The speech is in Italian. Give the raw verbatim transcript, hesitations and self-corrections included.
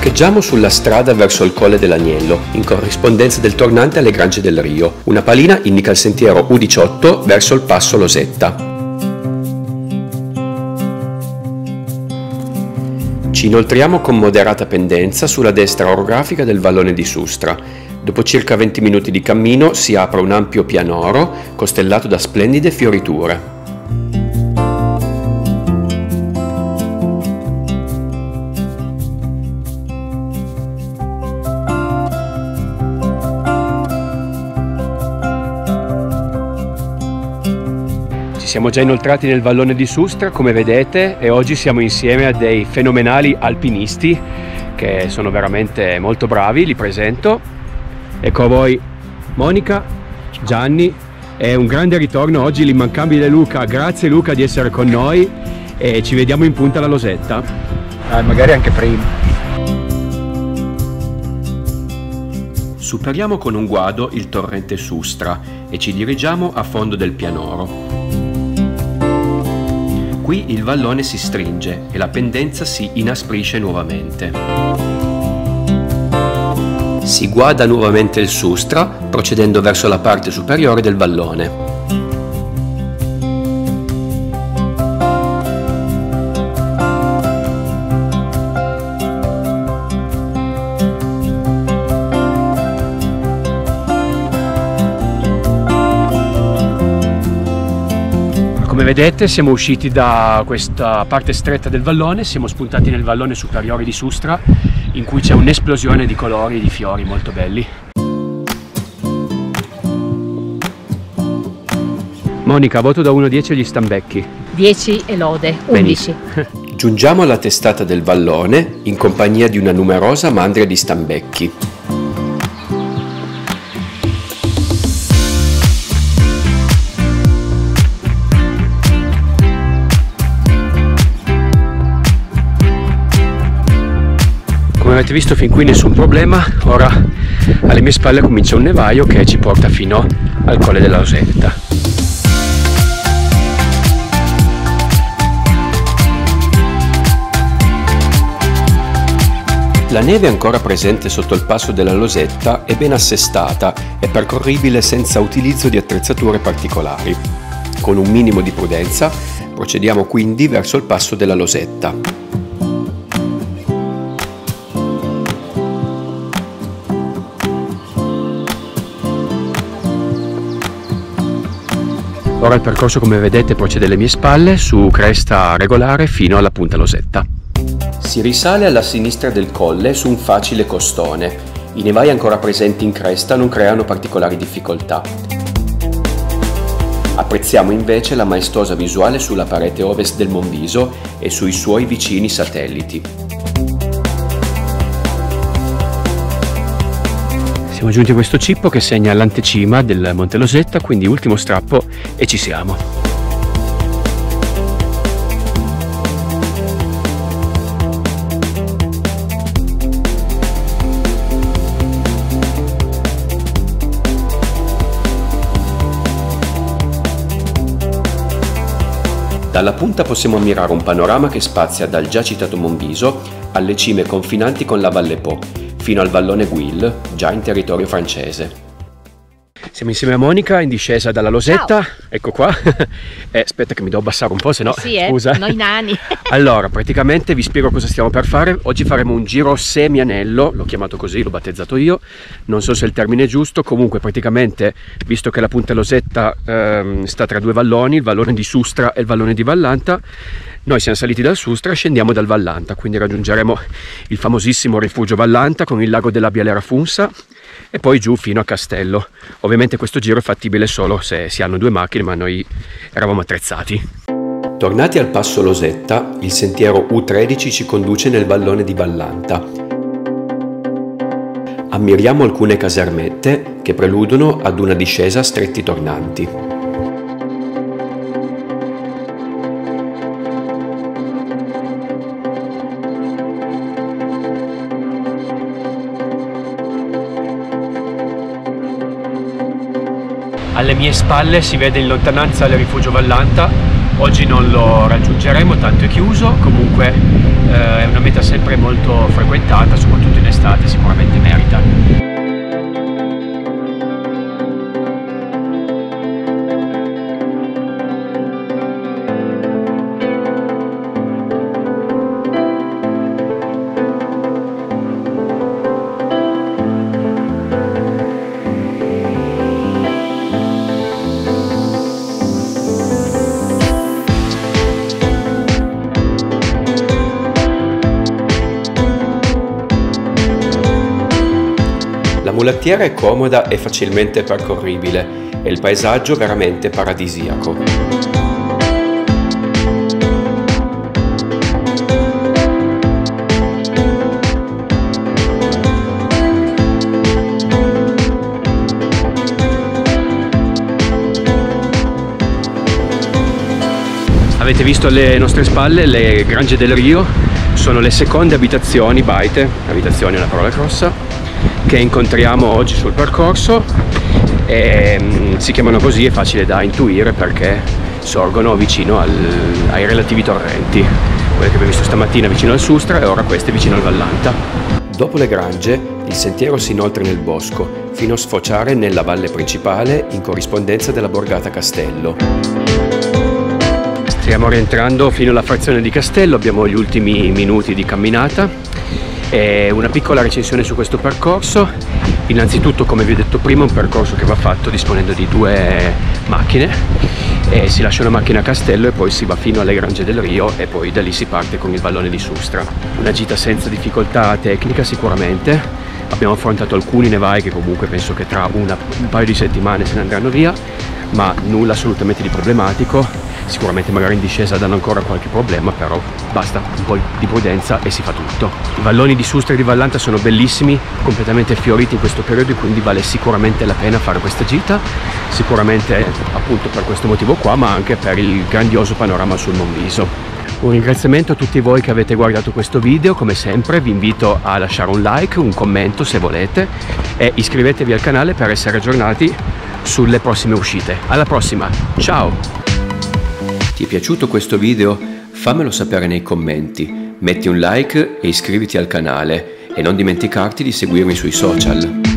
Parcheggiamo sulla strada verso il Colle dell'Agnello, in corrispondenza del tornante alle Grange del Rio. Una palina indica il sentiero U diciotto verso il passo Losetta. Ci inoltriamo con moderata pendenza sulla destra orografica del vallone di Sustra. Dopo circa venti minuti di cammino si apre un ampio pianoro costellato da splendide fioriture. Siamo già inoltrati nel vallone di Sustra, come vedete, e oggi siamo insieme a dei fenomenali alpinisti che sono veramente molto bravi. Li presento. Ecco a voi Monica, Gianni, è un grande ritorno oggi l'immancabile Luca. Grazie Luca di essere con noi e ci vediamo in punta alla Losetta. Ah, magari anche prima. Superiamo con un guado il torrente Sustra e ci dirigiamo a fondo del pianoro. Qui il vallone si stringe e la pendenza si inasprisce nuovamente. Si guada nuovamente il Sustra, procedendo verso la parte superiore del vallone. Come vedete siamo usciti da questa parte stretta del vallone, siamo spuntati nel vallone superiore di Sustra, in cui c'è un'esplosione di colori e di fiori molto belli. Monica, voto da uno a dieci agli stambecchi. dieci e lode, undici. Giungiamo alla testata del vallone in compagnia di una numerosa mandria di stambecchi. Come avete visto fin qui nessun problema, ora alle mie spalle comincia un nevaio che ci porta fino al Colle della Losetta. La neve ancora presente sotto il passo della Losetta è ben assestata e percorribile senza utilizzo di attrezzature particolari. Con un minimo di prudenza procediamo quindi verso il passo della Losetta. Ora il percorso, come vedete, procede alle mie spalle su cresta regolare fino alla punta Losetta. Si risale alla sinistra del colle su un facile costone. I nevai ancora presenti in cresta non creano particolari difficoltà. Apprezziamo invece la maestosa visuale sulla parete ovest del Monviso e sui suoi vicini satelliti. Siamo giunti a questo cippo che segna l'antecima del Monte Losetta, quindi ultimo strappo e ci siamo. Dalla punta possiamo ammirare un panorama che spazia dal già citato Monviso alle cime confinanti con la Valle Po, fino al vallone Guil, già in territorio francese. Siamo insieme a Monica in discesa dalla Losetta. Ciao. Ecco qua. Eh, aspetta che mi devo abbassare un po', se no sì, eh, scusa. Noi nani. Allora, praticamente vi spiego cosa stiamo per fare. Oggi faremo un giro semi-anello, l'ho chiamato così, l'ho battezzato io, non so se il termine è giusto. Comunque praticamente, visto che la punta Losetta ehm, sta tra due valloni, il vallone di Sustra e il vallone di Vallanta, noi siamo saliti dal Sustra e scendiamo dal Vallanta, quindi raggiungeremo il famosissimo rifugio Vallanta con il lago della Bialera Funsa e poi giù fino a Castello. Ovviamente questo giro è fattibile solo se si hanno due macchine, ma noi eravamo attrezzati. Tornati al passo Losetta, il sentiero U tredici ci conduce nel vallone di Vallanta. Ammiriamo alcune casermette che preludono ad una discesa a stretti tornanti. Alle mie spalle si vede in lontananza il rifugio Vallanta. Oggi non lo raggiungeremo, tanto è chiuso, comunque eh, è una meta sempre molto frequentata, soprattutto in estate, sicuramente merita. La mulattiera è comoda e facilmente percorribile e il paesaggio veramente paradisiaco. Avete visto alle nostre spalle le Grange del Rio, sono le seconde abitazioni, baite, abitazioni è una parola grossa, che incontriamo oggi sul percorso e um, si chiamano così, è facile da intuire perché sorgono vicino al, ai relativi torrenti, quelle che abbiamo visto stamattina vicino al Sustra e ora queste vicino al Vallanta. Dopo le Grange il sentiero si inoltra nel bosco fino a sfociare nella valle principale in corrispondenza della borgata Castello. Stiamo rientrando fino alla frazione di Castello, abbiamo gli ultimi minuti di camminata. E una piccola recensione su questo percorso. Innanzitutto, come vi ho detto prima, è un percorso che va fatto disponendo di due macchine e si lascia una macchina a Castello e poi si va fino alle Grange del Rio e poi da lì si parte con il vallone di Sustra. Una gita senza difficoltà tecnica sicuramente, abbiamo affrontato alcuni nevai che comunque penso che tra una, un paio di settimane se ne andranno via, ma nulla assolutamente di problematico. Sicuramente magari in discesa danno ancora qualche problema, però basta un po' di prudenza e si fa tutto. I valloni di Sustra e di Vallanta sono bellissimi, completamente fioriti in questo periodo, quindi vale sicuramente la pena fare questa gita, sicuramente appunto per questo motivo qua, ma anche per il grandioso panorama sul Monviso. Un ringraziamento a tutti voi che avete guardato questo video, come sempre vi invito a lasciare un like, un commento se volete e iscrivetevi al canale per essere aggiornati sulle prossime uscite. Alla prossima, ciao! Ti è piaciuto questo video? Fammelo sapere nei commenti, metti un like e iscriviti al canale e non dimenticarti di seguirmi sui social.